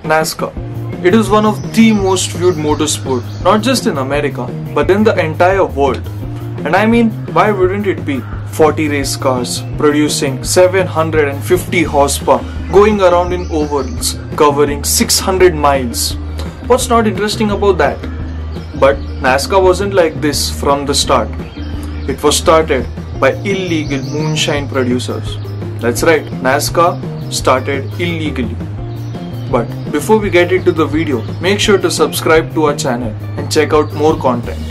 NASCAR. It is one of the most viewed motorsport, not just in America, but in the entire world. And I mean, why wouldn't it be? 40 race cars producing 750 horsepower, going around in ovals, covering 600 miles. What's not interesting about that? But NASCAR wasn't like this from the start. It was started by illegal moonshine producers. That's right, NASCAR started illegally. But before we get into the video, make sure to subscribe to our channel and check out more content.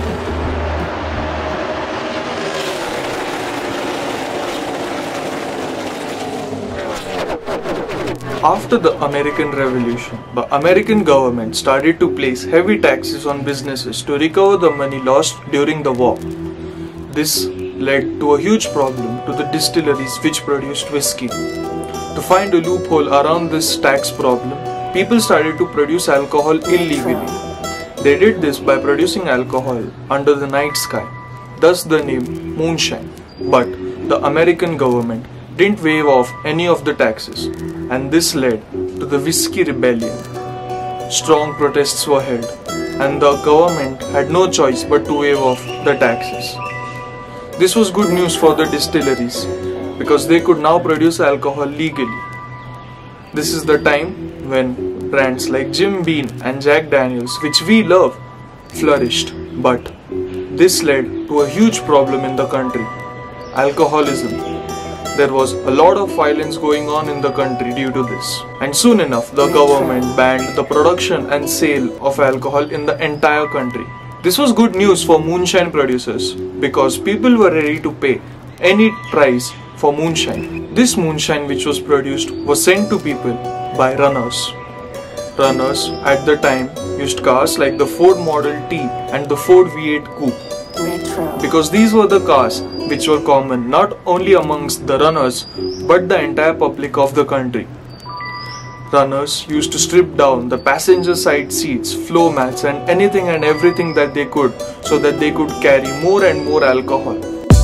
After the American Revolution, the American government started to place heavy taxes on businesses to recover the money lost during the war. This led to a huge problem to the distilleries which produced whiskey. To find a loophole around this tax problem, people started to produce alcohol illegally. They did this by producing alcohol under the night sky, thus the name moonshine. But the American government didn't waive off any of the taxes, and this led to the Whiskey Rebellion. Strong protests were held, and the government had no choice but to waive off the taxes. This was good news for the distilleries, because they could now produce alcohol legally. This is the time when brands like Jim Beam and Jack Daniels, which we love, flourished. But this led to a huge problem in the country: alcoholism. There was a lot of violence going on in the country due to this. And soon enough, the government banned the production and sale of alcohol in the entire country. This was good news for moonshine producers, because people were ready to pay any price for moonshine. This moonshine which was produced was sent to people by runners. Runners at the time used cars like the Ford Model T and the Ford V8 Coupe, because these were the cars which were common not only amongst the runners but the entire public of the country. Runners used to strip down the passenger side seats, floor mats and anything and everything that they could, so that they could carry more and more alcohol.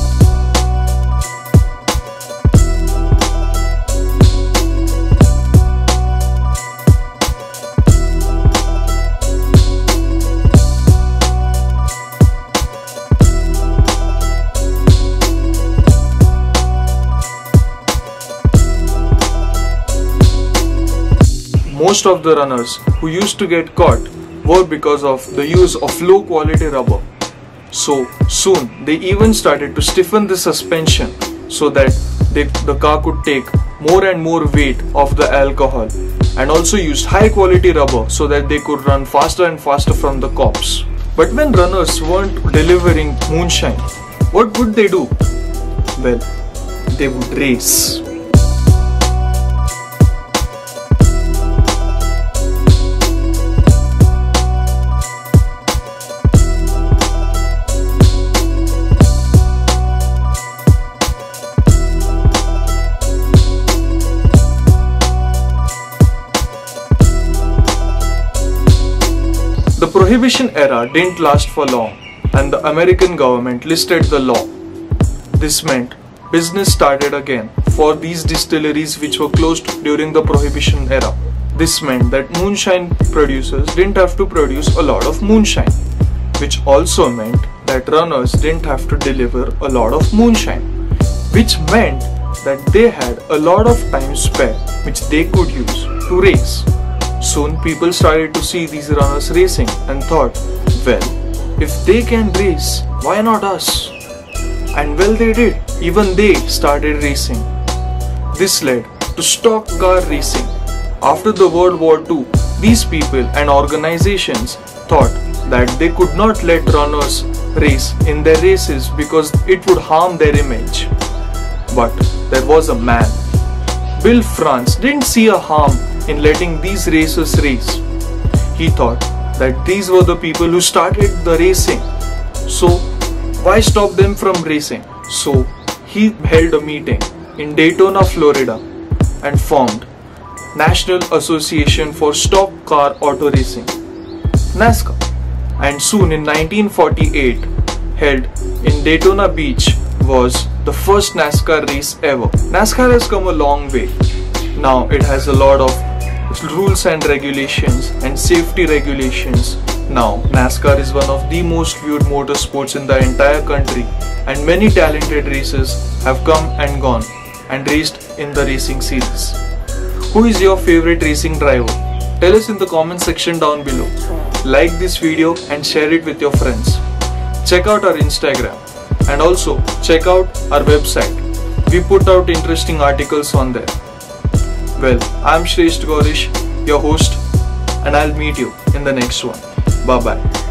Most of the runners who used to get caught were because of the use of low quality rubber. So soon they even started to stiffen the suspension so that the car could take more and more weight of the alcohol, and also used high quality rubber so that they could run faster and faster from the cops. But when runners weren't delivering moonshine, what would they do? Well, they would race. The Prohibition era didn't last for long, and the American government listed the law. This meant business started again for these distilleries which were closed during the Prohibition era. This meant that moonshine producers didn't have to produce a lot of moonshine, which also meant that runners didn't have to deliver a lot of moonshine, which meant that they had a lot of time spare which they could use to race. Soon people started to see these runners racing and thought, well, if they can race, why not us? And well, they did. Even they started racing. This led to stock car racing. After the World War II, these people and organizations thought that they could not let runners race in their races because it would harm their image. But there was a man. Bill France didn't see a harm in letting these racers race. He thought that these were the people who started the racing, so why stop them from racing? So he held a meeting in Daytona, Florida, and formed National Association for Stock Car Auto Racing, NASCAR, and soon in 1948 held in Daytona Beach was the first NASCAR race ever. NASCAR has come a long way. Now it has a lot of rules and regulations and safety regulations. Now, NASCAR is one of the most viewed motorsports in the entire country, and many talented racers have come and gone and raced in the racing series. Who is your favorite racing driver? Tell us in the comment section down below. Like this video and share it with your friends. Check out our Instagram and also check out our website. We put out interesting articles on there. Well, I'm Shresth Gaurish, your host, and I'll meet you in the next one. Bye bye.